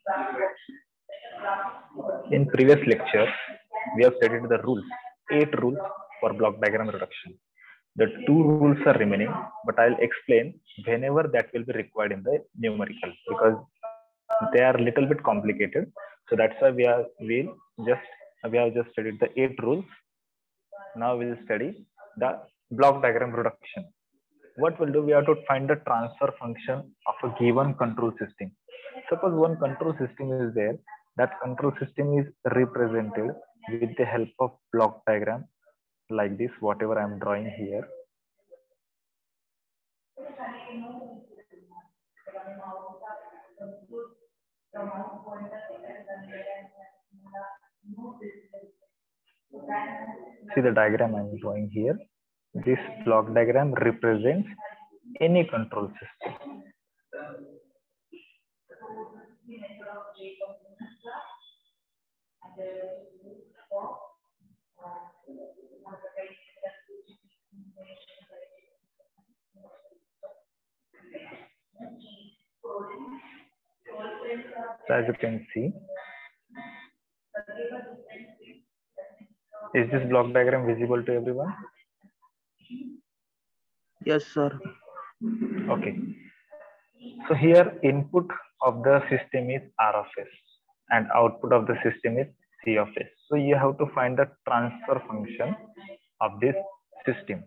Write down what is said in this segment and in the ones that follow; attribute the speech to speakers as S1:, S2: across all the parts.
S1: In previous lecture, we have studied the rules, 8 rules for block diagram reduction. The 2 rules are remaining, but I'll explain whenever that will be required in the numerical because they are a little bit complicated. So that's why we have just studied the 8 rules. Now we'll study the block diagram reduction. What we'll do, we have to find the transfer function of a given control system. Suppose one control system is there, that control system is represented with the help of block diagram like this, whatever I'm drawing here. See the diagram I'm drawing here. This block diagram represents any control system. So as you can see, is this block diagram visible to everyone?
S2: Yes, sir.
S1: Okay. So here input of the system is R of S and output of the system is C of S. So you have to find the transfer function of this system.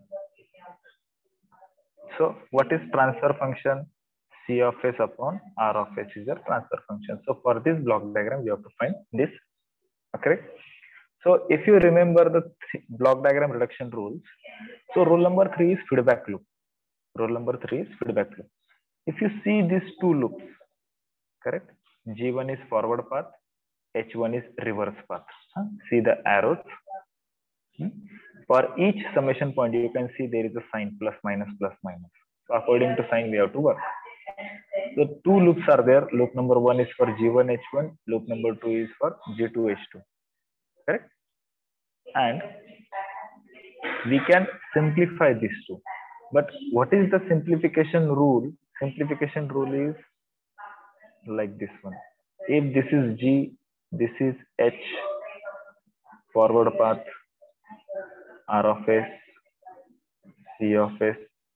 S1: So what is transfer function? C of S upon R of S is a transfer function. So for this block diagram, you have to find this. Okay. So if you remember the block diagram reduction rules, so rule number 3 is feedback loop. Rule number 3 is feedback loop. If you see these 2 loops, correct? G1 is forward path, H1 is reverse path. See the arrows. For each summation point, you can see there is a sign plus minus plus minus. So according to sign, we have to work. So 2 loops are there. Loop number 1 is for G1 H1. Loop number 2 is for G2 H2. Correct? And we can simplify these 2. But what is the simplification rule? Simplification rule is like this one. If this is G, this is H, forward path, R of S, C of S,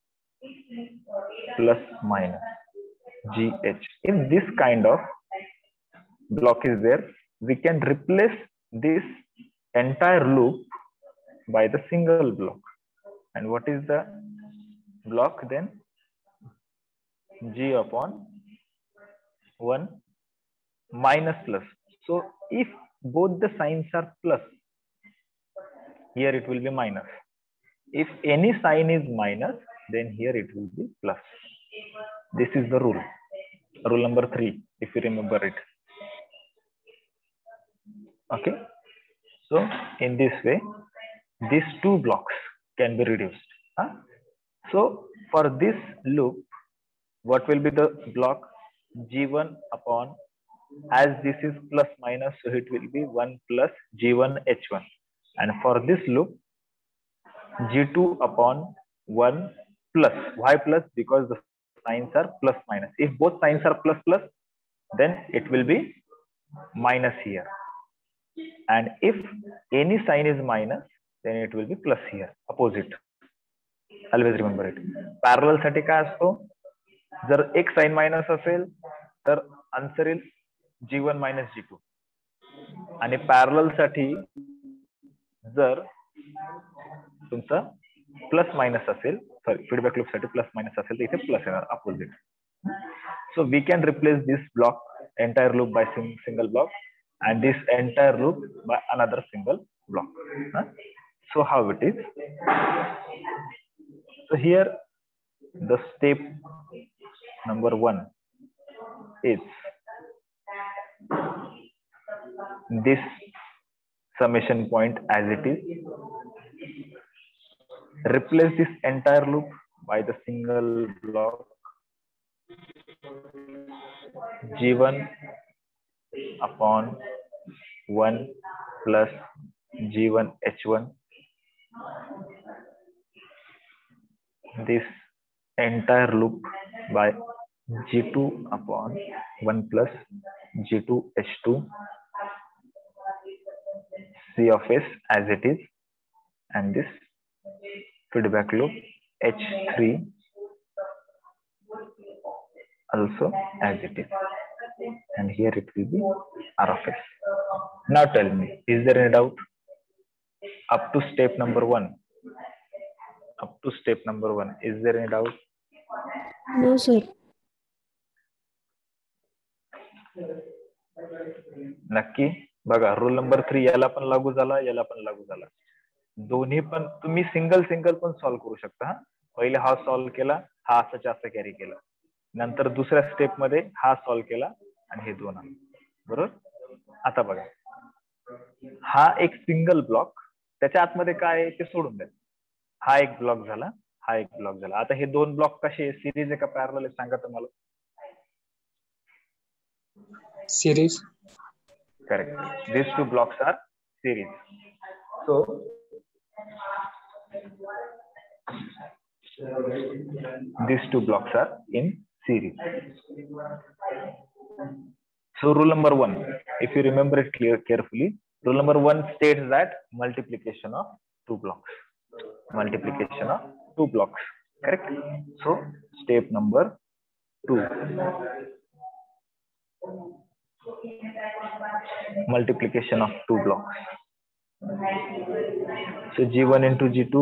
S1: plus minus GH. If this kind of block is there, we can replace this entire loop by the single block. And what is the block then? G upon 1 minus plus. So if both the signs are plus, here it will be minus. If any sign is minus, then here it will be plus. This is the rule. Rule number 3, if you remember it. Okay. So in this way, these 2 blocks can be reduced. So for this loop, what will be the block? G1 upon, as this is plus minus, so it will be 1 plus G1 H1. And for this loop, G2 upon 1 plus. Why plus? Because the signs are plus minus. If both signs are plus plus, then it will be minus here. And if any sign is minus, then it will be plus here, opposite. Always remember it. Parallel साठी काय असतो? जर एक sign minus असेल तर answer is G1 minus G2. आणि parallel साठी जर तुमचा प्लस मायनस असेल, सॉरी फीडबॅक लूप साठी प्लस मायनस असेल तर इथे प्लस येणार, opposite. So we can replace this block entire loop by single block and this entire loop by another single block. So how it is? So here the step number 1 is this summation point as it is. Replace this entire loop by the single block G1 upon 1 plus G1 H1. This entire loop by G2 upon 1 plus G2H2, C of S as it is, and this feedback loop H3 also as it is, and here it will be R of S. Now tell me, is there any doubt up to step number 1? Up to step number 1, is there any doubt?
S2: No, sir.
S1: नक्की बघा, rule number 3 याला पण लागू झाला, याला पण लागू झाला. दोन्ही पण तुम्ही सिंगल पण सॉल्व्ह करू शकता. पहिले हा सॉल्व्ह केला, हा असं कॅरी केला, नंतर दुसऱ्या स्टेप मध्ये हा सॉल्व्ह केला आणि हे दोन आले. बरोबर. आता बघा, हा एक सिंगल ब्लॉक, त्याच्या आतमध्ये काय आहे ते सोडून द्या. हा एक ब्लॉक झाला, हा एक ब्लॉक झाला. आता हे दोन ब्लॉक कसे सिरीज आहे का पॅरलल आहे सांगा तुम्हाला.
S3: Series.
S1: Correct. These two blocks are series. So these two blocks are in series. So rule number 1, if you remember it carefully, rule number 1 states that multiplication of two blocks. Multiplication of two blocks. Correct. So step number 2. Multiplication of two blocks. So G1 into G2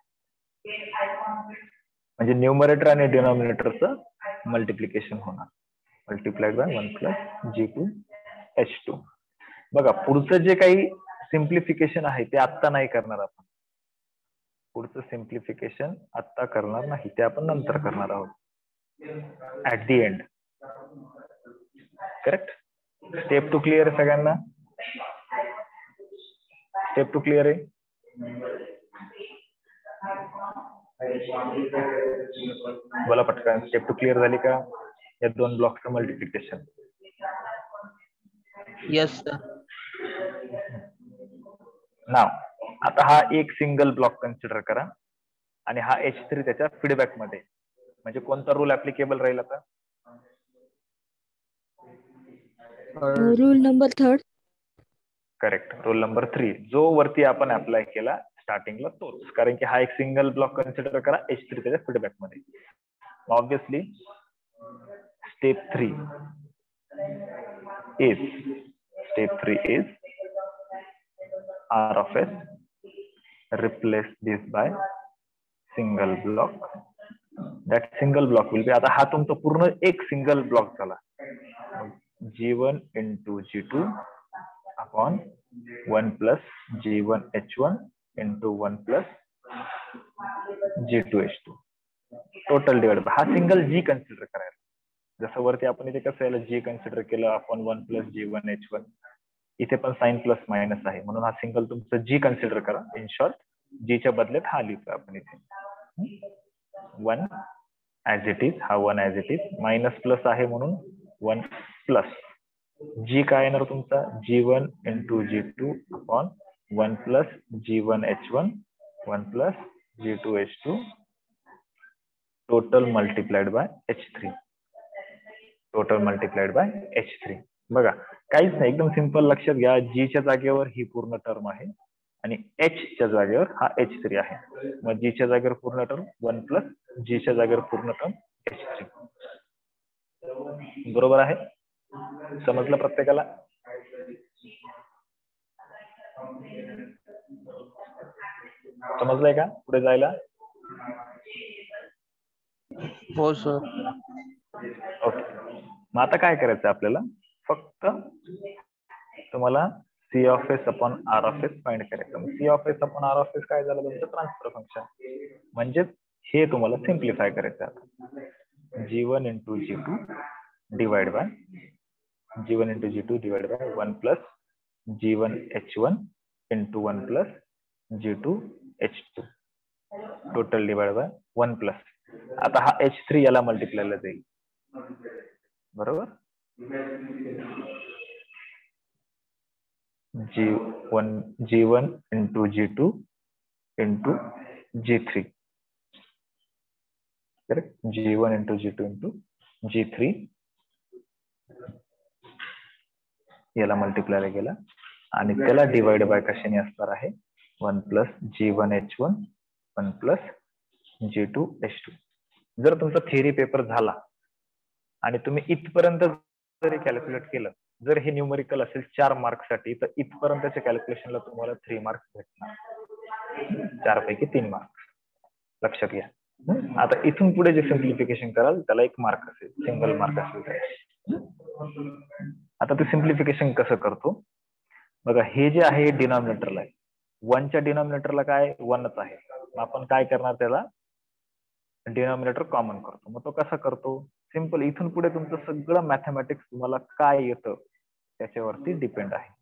S1: म्हणजे numerator आणि डिनॉमिनेटरचं multiplication होणार. Multiplied by 1 plus G2H2. बघा, पुढचं जे काही simplification आहे ते आत्ता नाही करणार आपण. पुढचं सिम्प्लिफिकेशन आत्ता करणार नाही, ते आपण नंतर करणार आहोत, at the end. Correct. Step 2 clear आहे सगळ्यांना? स्टेप 2 क्लिअर आहे? बोला पटकन, स्टेप 2 क्लिअर झाली का? या दोन ब्लॉकचं मल्टिप्लिकेशन.
S3: Yes, sir.
S1: नाव आता हा एक सिंगल ब्लॉक कन्सिडर करा आणि हा H3 त्याच्या फीडबॅक मध्ये, म्हणजे कोणता रूल ऍप्लिकेबल राहील आता?
S2: Rule number 3.
S1: Correct. Rule number 3 जो वरती आपण अप्लाय केला स्टार्टिंगला तोच, कारण की हा एक सिंगल ब्लॉक कन्सिडर करा H3 त्याच्या फीडबॅक मध्ये. Obviously step 3 is R of S, replace this by single block. That single block will be, आता हा तुमचा पूर्ण एक सिंगल ब्लॉक झाला. G1 into G2 upon 1 plus G1H1 into 1 plus G2H2 total divide. हा single G consider करायला, जसं वरती आपण इथे कसं याला G कन्सिडर केलं आपण 1 plus G1H1, इथे पण साइन प्लस मायनस आहे म्हणून हा सिंगल तुमचं G कन्सिडर करा. इन शॉर्ट G च्या बदल्यात हा लिहितो आपण इथे 1 ऍज इट इज, हा 1 as it is, minus plus आहे म्हणून 1 प्लस G काय येणार तुमचा G1 into G2 upon 1 plus G1H1 1 plus G2H2 total multiplied by H3. Total multiplied by H3. बघा, काहीच नाही, एकदम सिंपल. लक्षात घ्या, G च्या जागेवर ही पूर्ण टर्म आहे आणि H च्या जागेवर हा H3 आहे. मग G च्या जागेवर पूर्ण टर्म 1 प्लस G च्या जागेवर पूर्ण टर्म H3. बरोबर आहे? समजलं प्रत्येकाला? समजलंय का पुढे जायला?
S3: हो सर.
S1: ओके. मग आता काय करायचं आपल्याला, फक्त तुम्हाला C of S upon R of S find करायचं. C of S upon R of S काय झालं तुमचं ट्रान्सफर फंक्शन, म्हणजे हे तुम्हाला सिम्प्लिफाय करायचं आता. G1 into G2 divide by G1 into G2 divide by 1 plus G1H1 into 1 plus G2H2 total divide by 1 plus. आता हा H3 याला मल्टिप्लायला जाईल. बरोबर. G1 into G2 into G3. Correct. G1 into G2 into G3 याला मल्टिप्लायला गेला आणि त्याला divide by कशाने असणार आहे 1 प्लस G1H1 1 प्लस G2H2. जर तुमचा थिअरी पेपर झाला आणि तुम्ही इथपर्यंत जरी कॅल्क्युलेट केलं, जर हे न्यूमरिकल असेल 4 मार्क्ससाठी, तर इथपर्यंतच्या कॅल्क्युलेशनला तुम्हाला 3 मार्क्स भेटणार. 4 पैकी 3 मार्क्स लक्षात घ्या. आता इथून पुढे जे सिम्प्लिफिकेशन कराल त्याला 1 मार्क असेल, सिंगल मार्क असेल. आता ते सिम्प्लिफिकेशन कसं करतो बघा. हे जे आहे डिनॉमिनेटरला आहे, 1 च्या डिनॉमिनेटरला काय 1च आहे. आपण काय करणार, त्याला डिनॉमिनेटर कॉमन करतो. मग तो कसा करतो, सिंपल. इथून पुढे तुमचं सगळं मॅथमॅटिक्स तुम्हाला काय येतं त्याच्यावरती डिपेंड आहे.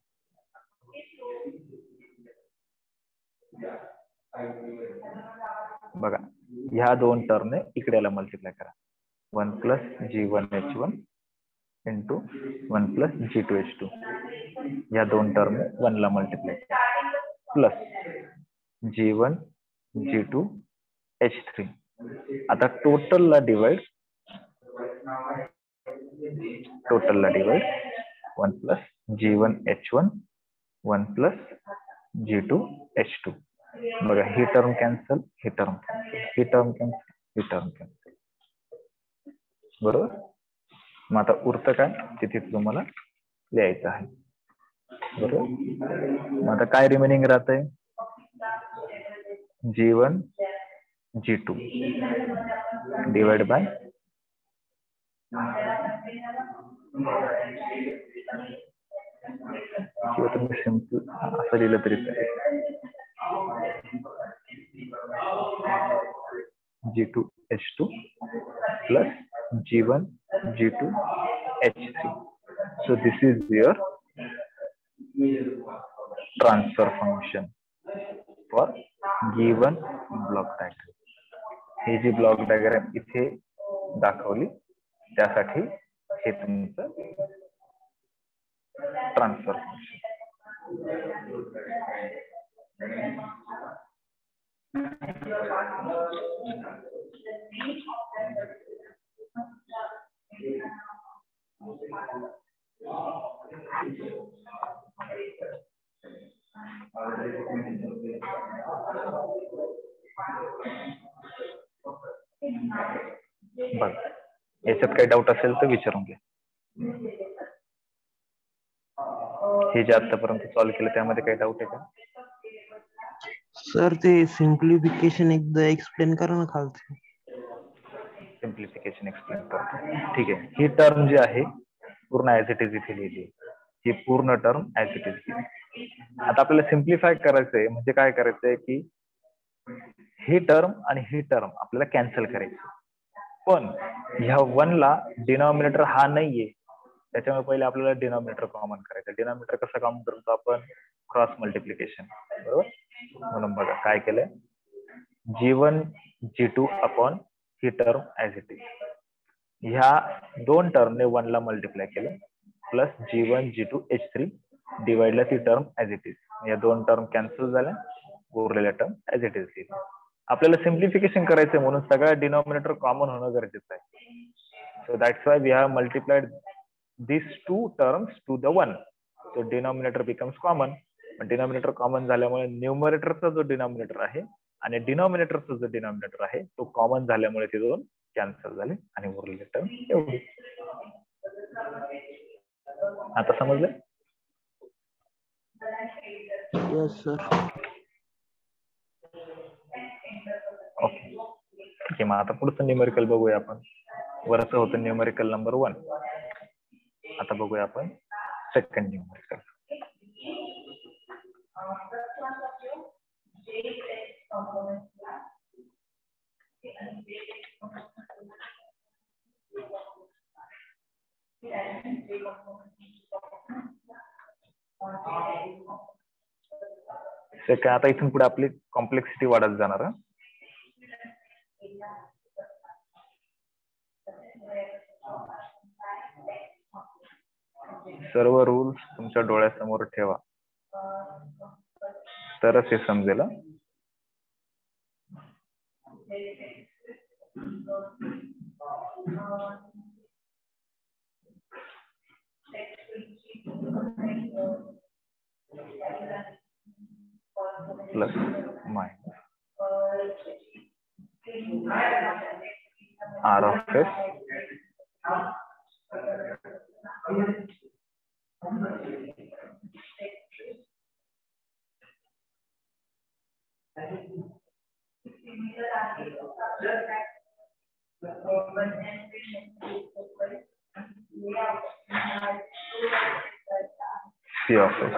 S1: बघा, ह्या 2 टर्मने इकडे याला मल्टिप्लाय करा. 1 plus G1H1 into 1 plus G2H2. या 2 टर्मने 1 ला मल्टिप्लाय करा, प्लस G1 G2 H3. आता टोटलला divide 1 plus G1H1 1 plus G2H2. बघा, ही टर्म कॅन्सल, ही टर्म कॅन्सल, ही टर्म कॅन्सल, ही टर्म कॅन्सल. बरोबर. मग आता उरतं काय, तिथे तुम्हाला लिहायचं आहे. बरोबर. मग आता काय रिमेनिंग राहतंय, G1 G2 डिवाइड बाय किंवा तुम्ही सिंपल असं लिहिलं तरी चालेल, G2H2 plus G1 G2 H3. So this is your transfer function for given block diagram. हे जी ब्लॉक डायग्राम इथे दाखवली त्यासाठी हे तुमचं ट्रान्सफर फंक्शन. बघ, याच्यात काही डाऊट असेल तर विचारून घ्या. हे जे आतापर्यंत सॉल्व्ह केलं त्यामध्ये काही डाऊट आहे का
S3: सर? ते सिम्प्लिफिकेशन एकदा एक्सप्लेन करा ना खालचं.
S1: सिम्प्लिफिकेशन एक्सप्लेन करतो. ठीक आहे. ही टर्म जी आहे पूर्ण ऍज इट इज इथे लिहिली. ही पूर्ण टर्म ऍज इट इज. आता आपल्याला सिम्प्लिफाय करायचंय म्हणजे काय करायचंय की ही टर्म आणि ही टर्म आपल्याला कॅन्सल करायची. पण ह्या 1 ला डिनॉमिनेटर हा नाहीये, त्याच्यामुळे पहिले आपल्याला डिनॉमिनेटर कॉमन करायचं. डिनॉमिनेटर कसं कॉमन करतो आपण, क्रॉस मल्टिप्लिकेशन. बरोबर. म्हणून बघा काय केलंय, G1 G2 अपॉन ही टर्म ऍज इट इज. ह्या 2 टर्मने 1 ला मल्टिप्लाय केलं, प्लस G1 G2 H3 डिवाइडला ती टर्म ऍज इट इज. या 2 टर्म कॅन्सल झाल्या, उरलेल्या टर्म ऍज इट इज. आपल्याला सिम्प्लिफिकेशन करायचंय म्हणून सगळ्या डिनॉमिनेटर कॉमन होणं गरजेचं आहे. So that's why we have multiplied these 2 terms to the 1. So denominator becomes common. Denominator common झाल्यामुळे न्यूमरेटरचा जो डिनॉमिनेटर आहे आणि डिनॉमिनेटरचा जो डिनॉमिनेटर आहे तो कॉमन झाल्यामुळे ते 2 कॅन्सल झाले आणि उरलेले टर्म एवढी. आता समजलं?
S3: Yes sir.
S1: ओके, ठीक आहे. मग आता पुढचं न्यूमेरिकल बघूया आपण. वरचं होतं न्यूमेरिकल नंबर 1. आता बघूया आपण सेकंड न्यूमेरिकल. आता इथून पुढे आपली कॉम्प्लेक्सिटी वाढत जाणार. सर्व रूल्स तुमच्या डोळ्यासमोर ठेवा तरच हे समजेल. plus minus R of S C of S.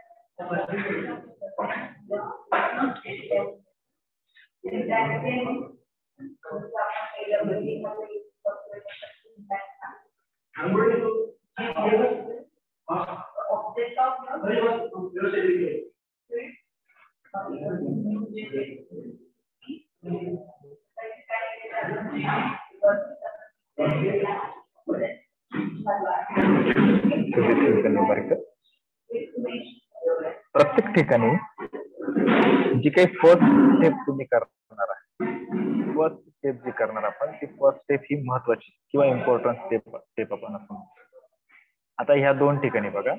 S1: प्रत्येक ठिकाणी जी काही फर्स्ट स्टेप तुम्ही करणार आहे, फर्स्ट स्टेप जी करणार आपण ती फर्स्ट स्टेप ही महत्वाची किंवा इम्पॉर्टंट स्टेप आपण असं म्हणतो. आता ह्या दोन ठिकाणी बघा,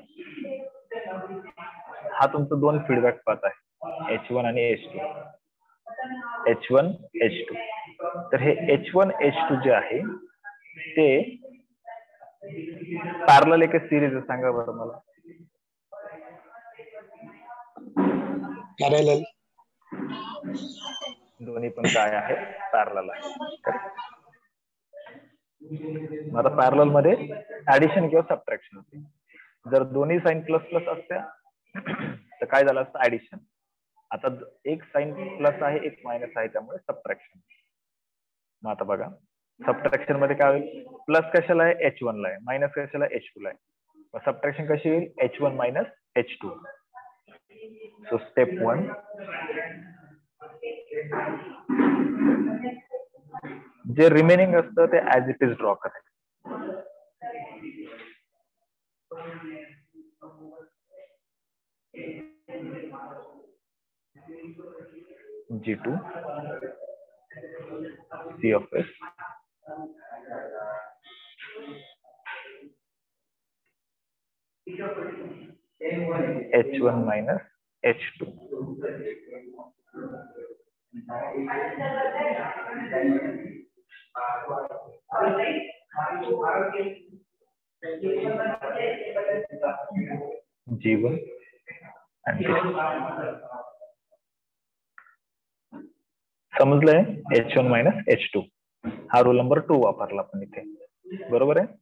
S1: हा तुमचा दोन फीडबॅक पाथ आहे, H1 आणि H2. H1 H2. तर हे H1 H2 जे आहे ते पॅरलल एक सिरीज आहे, सांगा बरं मला.
S4: पॅरलल.
S1: दोन्ही पण काय आहे, पॅरलल आहे. आता पॅरलल मध्ये ऍडिशन किंवा सबट्रॅक्शन होते. जर दोन्ही साइन प्लस प्लस असत्या तर काय झालं असतं, ऍडिशन. आता एक साइन प्लस आहे, एक मायनस आहे, त्यामुळे सबट्रॅक्शन. मग आता बघा, सबट्रॅक्शन मध्ये काय होईल, प्लस कशाला आहे, H1 ला आहे, मायनस कशाला H2 ला आहे. मग सबट्रॅक्शन कशी येईल, H1 minus H2. So step 1, जे रिमेनिंग असतं ते ऍज इट इज ड्रॉ करायचं. G2 C of S H1 minus H2. G1 and समजलंय, H1 मायनस H2. हा रूल नंबर 2 वापरला आपण इथे, बरोबर आहे.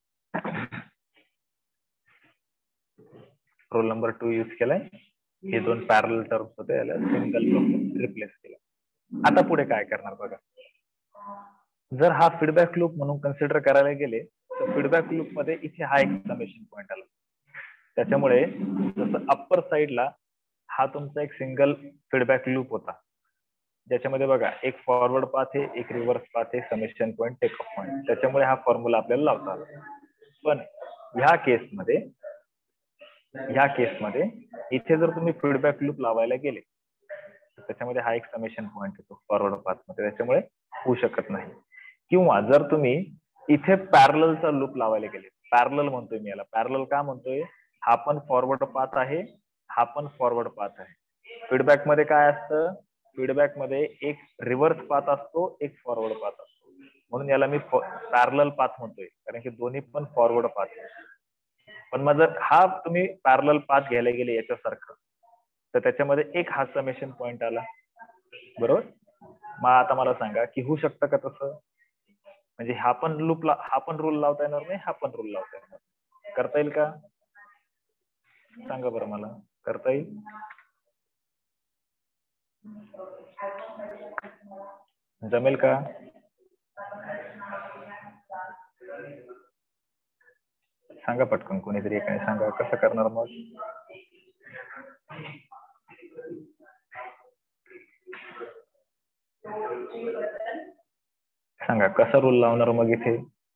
S1: रोल नंबर 2 यूज केलाय. हे दोन पॅरलल टर्म्स होते, याला सिंगल ब्लॉक रिप्लेस केला. आता पुढे काय करणार बघा, जर हा फीडबॅक लूप म्हणून कन्सिडर करायला गेले तर फीडबॅक लूप मध्ये इथे हा एक समेशन पॉइंट आला. त्याच्यामुळे जसं अप्पर साइडला हा तुमचा एक सिंगल फीडबॅक लूप होता, ज्याच्यामध्ये बघा एक फॉरवर्ड पाथ आहे, एक रिव्हर्स पाथ आहे, summation point, take off point. त्याच्यामुळे हा फॉर्म्युला आपल्याला लावता आला. पण ह्या केसमध्ये इथे जर तुम्ही फीडबॅक लूप लावायला गेले तर त्याच्यामध्ये हा एक समेशन पॉइंट येतो फॉरवर्ड पाथ मध्ये, त्याच्यामुळे होऊ शकत नाही. किंवा जर तुम्ही इथे पॅरललचा लूप लावायला गेले, पॅरलल म्हणतोय मी याला, पॅरलल का म्हणतोय, हा पण फॉरवर्ड पाथ आहे, हा पण फॉरवर्ड पाथ आहे. फीडबॅक मध्ये काय असतं, फीडबॅक मध्ये एक रिव्हर्स पाथ असतो, एक फॉरवर्ड पाथ असतो, म्हणून याला मी पॅरलल पाथ म्हणतोय, कारण की दोन्ही पण फॉरवर्ड पाथ आहे. पण मग जर हा तुम्ही पॅरलल पाथ घ्यायला गेले याच्यासारखं, तर त्याच्यामध्ये एक हा समेशन पॉइंट आला, बरोबर. मग आता मला सांगा की होऊ शकतं का तसं, म्हणजे हा पण रूल लावता येणार नाही, हा पण रूल लावता येणार नाही. करता येईल का, सांगा बरं मला, करता येईल, जमेल का? सांगा पटकन, कोणीतरी एकाने सांगा कसं करणार मग. सांगा कसा रूल लावणार मग इथे.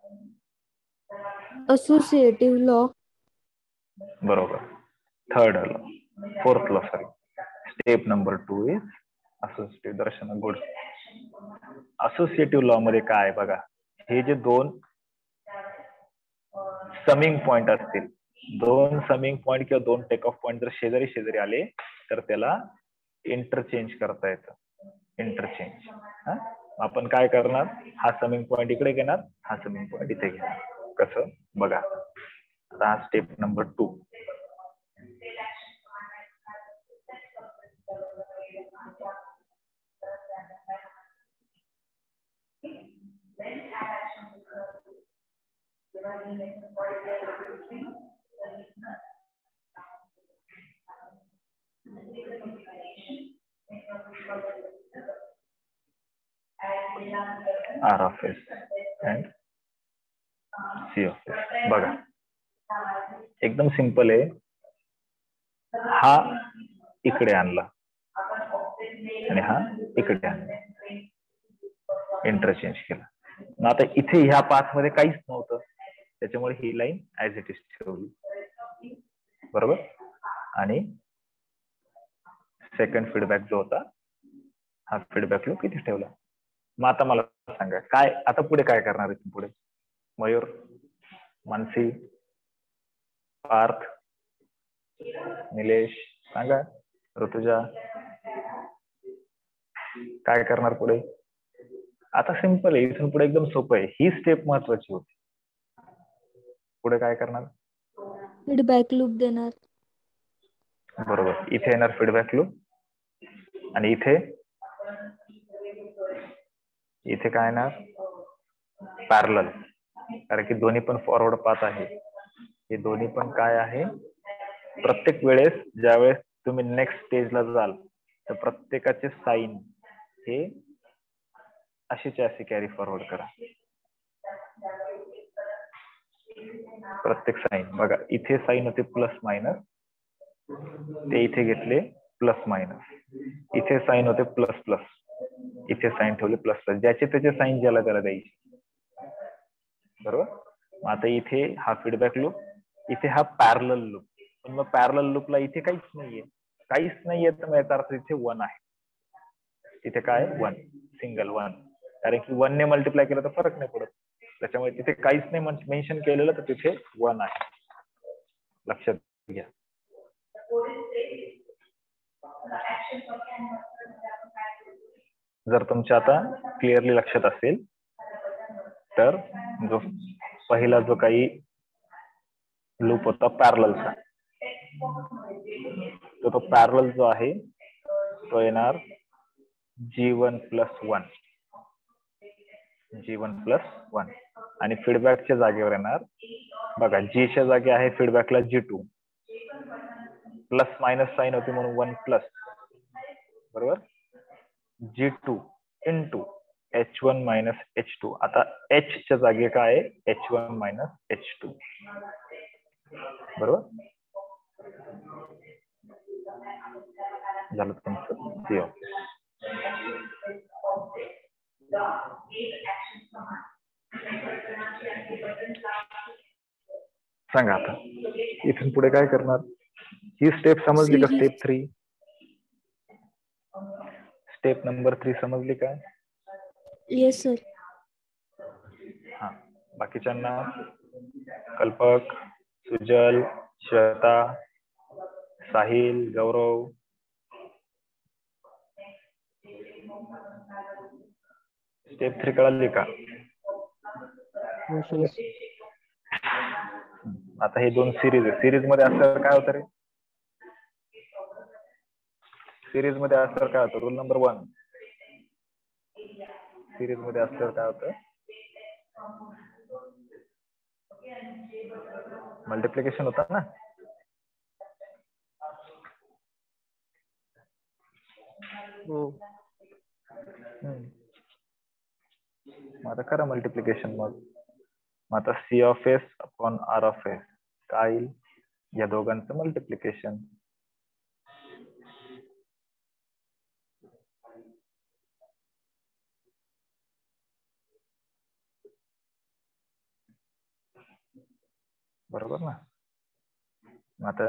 S2: Associative law.
S1: बरोबर. Fourth law sorry. Step number 2 is associative. Darshana good. Associative law मध्ये काय बघा, हे जे दोन समिंग पॉइंट असतील दोन समिंग पॉईंट किंवा दोन टेक ऑफ पॉईंट जर शेजारी शेजारी आले तर त्याला इंटरचेंज करता येतं. इंटरचेंज. आपण काय करणार, हा समिंग पॉईंट इकडे घेणार, हा समिंग पॉईंट इथे घेणार. कसं बघा. आता हा step number 2. R of S and C of S. बघा एकदम सिंपल आहे. हा इकडे आणला आणि हा इकडे आणला, इंटरचेंज केला. मग आता इथे ह्या पाथ मध्ये काहीच नव्हतं, त्याच्यामुळे ही लाईन ऍज इट इज ठेवली. बरोबर. आणि सेकंड फीडबॅक जो होता हा फीडबॅक लूप इथे ठेवला. मग आता मला सांगा काय आता पुढे काय करणार आहे पुढे. मयूर, मानसी, पार्थ, निलेश सांगा, ऋतुजा काय करणार पुढे. आता सिंपल आहे, इथून पुढे एकदम सोपं आहे. ही स्टेप महत्वाची होती. पुढे काय करणार,
S2: फीडबॅक लूप देणार.
S1: बरोबर. इथे येणार फीडबॅक लूप आणि इथे इथे काय येणार, पॅरलल. कारण की दोन्ही पण फॉरवर्ड पाथ आहे. हे दोन्ही पण काय आहे, प्रत्येक वेळेस ज्यावेळेस तुम्ही नेक्स्ट स्टेजला जाल तर प्रत्येकाचे साईन हे अशीचे असे कॅरी फॉरवर्ड करा. प्रत्येक साईन बघा, इथे साईन होते प्लस मायनस, ते इथे घेतले प्लस मायनस. इथे साईन होते प्लस प्लस, इथे साईन ठेवले प्लस प्लस. ज्याचे त्याचे साईन ज्याला त्याला द्यायचे. बरोबर. मग आता इथे हा फीडबॅक लूप, इथे हा पॅरलल लूप. पण मग पॅरलल लूपला इथे काहीच नाहीये, काहीच नाहीये तर मग याचा अर्थ इथे 1 आहे. तिथे काय 1, सिंगल 1. कारण की 1 ने मल्टिप्लाय केलं तर फरक नाही पडत, त्याच्यामुळे तिथे काहीच नाही मेन्शन केलेलं तर तिथे 1 आहे. लक्षात घ्या. जर तुमच्या आता क्लिअरली लक्षात असेल तर जो पहिला जो काही लूप होता पॅरललचा, तो पॅरलल जो आहे तो येणार G1 + 1, G1 + 1. आणि फीडबॅकच्या जागेवर येणार बघा, G च्या जागी आहे फीडबॅकला G2, प्लस मायनस साईन होती म्हणून 1+, बरोबर. G2 × H1 - H2. आता H च्या जागी काय आहे, H1 - H2, बरोबर. झालं तुमचं. सांगा आता इथून पुढे काय करणार. ही स्टेप समजली का, स्टेप 3. स्टेप नंबर 3 समजली का.
S2: Yes sir.
S1: हा, बाकीच्यांना कल्पक, सुजल, श्वेता, साहिल, गौरव, स्टेप 3 कळाली का. आता हे दोन सिरीज आहे. सिरीज मध्ये असल्यावर काय होतं रे, सिरीज मध्ये असल्यावर काय होतं, रूल नंबर 1. सिरीज मध्ये असल्यावर काय होतं, मल्टिप्लिकेशन होतात ना. आता करा मल्टिप्लिकेशन. मग आता C(S) / R(S) काय येईल, या दोघांचं मल्टिप्लिकेशन. बरोबर ना. आता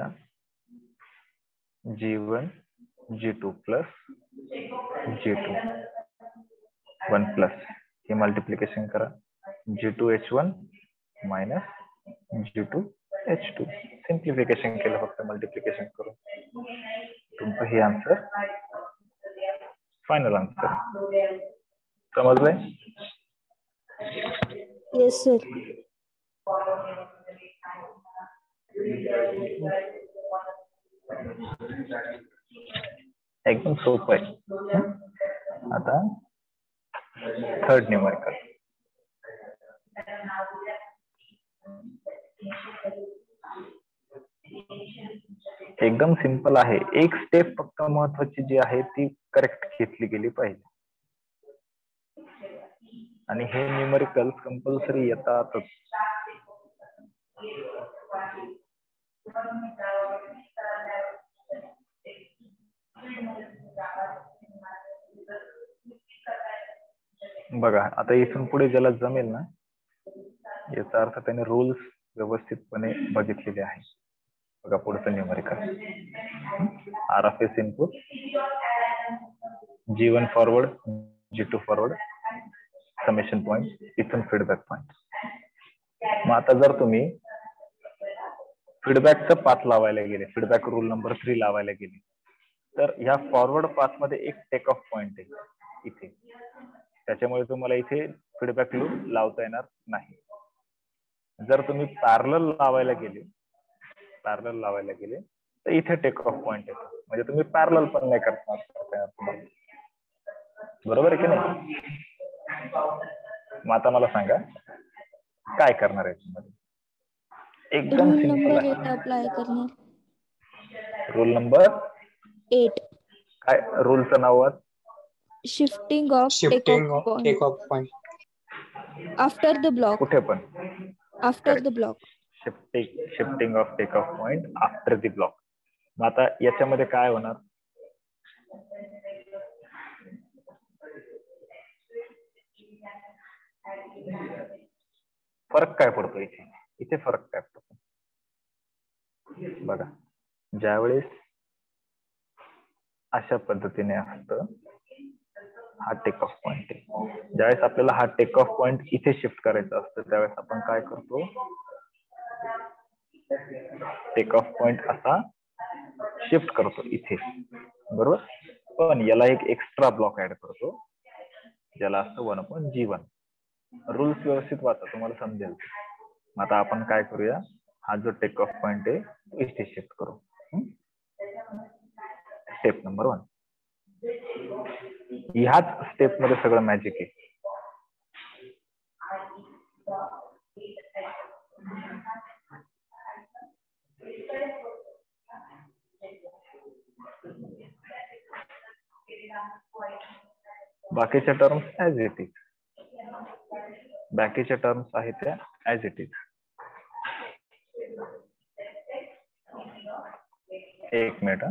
S1: G1 G2 + G2 1+, हे मल्टिप्लिकेशन करा. G2 H1 - G2 H2 simplification केलं फक्त मल्टिप्लिकेशन करून. तुमचं हे आन्सर फायनल आन्सर. समजलंय?
S2: Yes, sir.
S1: एकदम सोपं आहे. आता थर्ड न्यूमेरिकल. एकदम सिंपल आहे. एक स्टेप फक्त महत्वाची जी आहे ती करेक्ट घेतली गेली पाहिजे. आणि हे न्यूमेरिकल कंपल्सरी येतातच. बघा आता इथून पुढे ज्याला जमेल ना, याचा अर्थ त्याने रूल्स व्यवस्थितपणे बघितलेले आहे. बघा पुढचं numerical. RFS input, G1 forward, G2 forward, summation point, इथून फीडबॅक पॉइंट. मग आता जर तुम्ही फीडबॅकचं पाथ लावायला गेले, फीडबॅक रूल नंबर 3 लावायला गेले, तर ह्या फॉरवर्ड पाथ मध्ये एक टेक ऑफ पॉइंट आहे इथे. त्याच्यामुळे तुम्हाला इथे फीडबॅक लूप लावता येणार नाही. जर तुम्ही पॅरलल लावायला गेले तर इथे टेक ऑफ पॉइंट येतो. म्हणजे तुम्ही पॅरलल पण नाही करता तुम्हाला. बरोबर आहे की नाही? मग आता मला सांगा काय करणार आहे तुम्ही? एकदम
S2: Rule
S1: सिंपल
S2: number 8
S1: आहे.
S2: apply करणार.
S1: Rule number
S2: 8.
S1: काय रूलचं नाव आहे?
S2: Shifting of
S4: Shifting
S2: takeoff
S4: of
S2: point
S4: takeoff point.
S2: after the block.
S1: कुठे पण
S2: After the block.
S1: Shifting of take off point after the block. मग आता याच्यामध्ये काय होणार? फरक काय पडतो इथे फरक काय पडतो? बघा ज्यावेळेस अशा पद्धतीने असतं, हा टेक ऑफ पॉइंट आहे. ज्यावेळेस आपल्याला हा टेक ऑफ पॉइंट इथे शिफ्ट करायचा असतं त्यावेळेस आपण काय करतो? टेक ऑफ पॉइंट असा शिफ्ट करतो इथे, बरोबर. पण याला एक एक्स्ट्रा ब्लॉक ऍड करतो ज्याला असतं 1/G1. रूल्स व्यवस्थित वाचा, तुम्हाला समजेल. आता आपण काय करूया, हा जो टेक ऑफ पॉइंट आहे तो इथे शिफ्ट करू. Step number 1. ह्याच स्टेप मध्ये सगळं मॅजिक आहे. बाकीच्या टर्म्स ऍज इट इज. बाकीच्या टर्म्स आहेत त्या ऍज इट इज. एक मिनिट.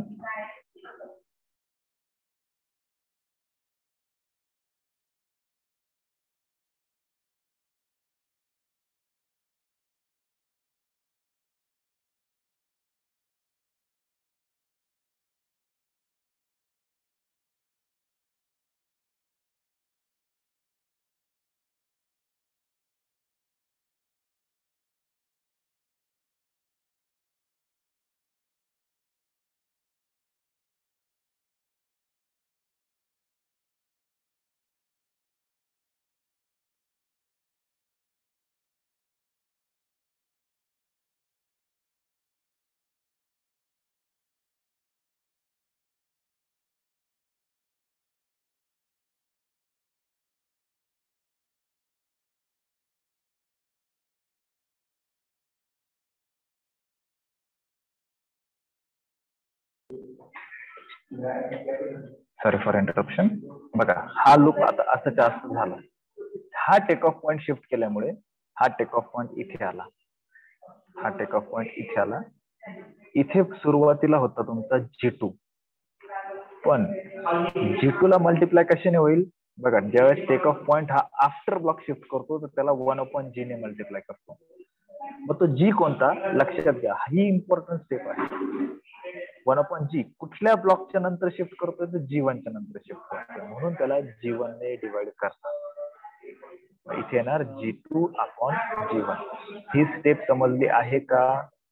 S1: Sorry for interruption. बघा हा लूप आता असं जास्त झाला. हा टेक ऑफ पॉइंट शिफ्ट केल्यामुळे हा टेक ऑफ पॉइंट इथे आला, हा टेक ऑफ पॉइंट इथे आला. इथे सुरुवातीला होता तुमचा G2, पण G2 ला मल्टिप्लाय कशाने होईल? बघा ज्यावेळेस टेक ऑफ पॉइंट हा आफ्टर ब्लॉक शिफ्ट करतो तर त्याला 1/G ने मल्टिप्लाय करतो. मग तो G कोणता लक्षात घ्या, ही इम्पॉर्टंट स्टेप आहे. 1/G कुठल्या ब्लॉकच्या नंतर शिफ्ट करतोय तर G1 च्या नंतर शिफ्ट करतोय, म्हणून त्याला G1 ने डिवाइड करतात. इथे येणार G2/G1. ही स्टेप समजली आहे का?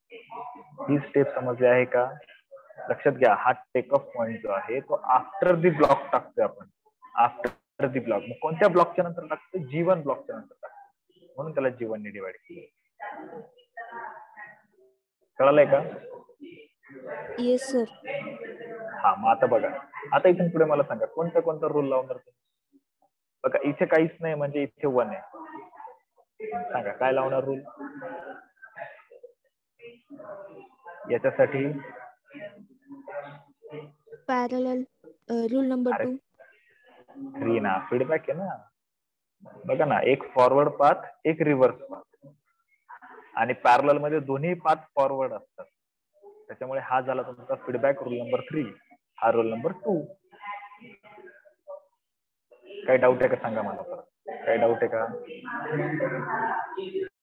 S1: ही स्टेप समजली आहे का? लक्षात घ्या, हा टेक ऑफ पॉइंट जो आहे तो आफ्टर दी ब्लॉक टाकतोय आपण. After the block. मग कोणत्या ब्लॉकच्या नंतर टाकतो? G1 ब्लॉकच्या नंतर टाकतो, म्हणून त्याला G1 ने डिवाइड केलं. कळालंय का?
S2: Yes sir.
S1: हा, मग आता बघा, आता इथून पुढे मला सांगा कोणता कोणता रूल लावणार तुम्ही? बघा इथे काहीच नाही म्हणजे इथे 1 आहे. सांगा काय लावणार रूल याच्यासाठी?
S2: पॅरलल रूल नंबर
S1: अरे
S2: 2.
S1: 3 ना, फीडबॅक आहे ना. बघा ना, एक फॉरवर्ड पाथ, एक रिव्हर्स पाथ, आणि पॅरलल मध्ये दोन्ही पाथ फॉरवर्ड असतात. त्याच्यामुळे हा झाला तुमचा फीडबॅक रूल नंबर 3, हा रूल नंबर 2. काही डाऊट आहे का सांगा मला परत? काही डाऊट आहे का?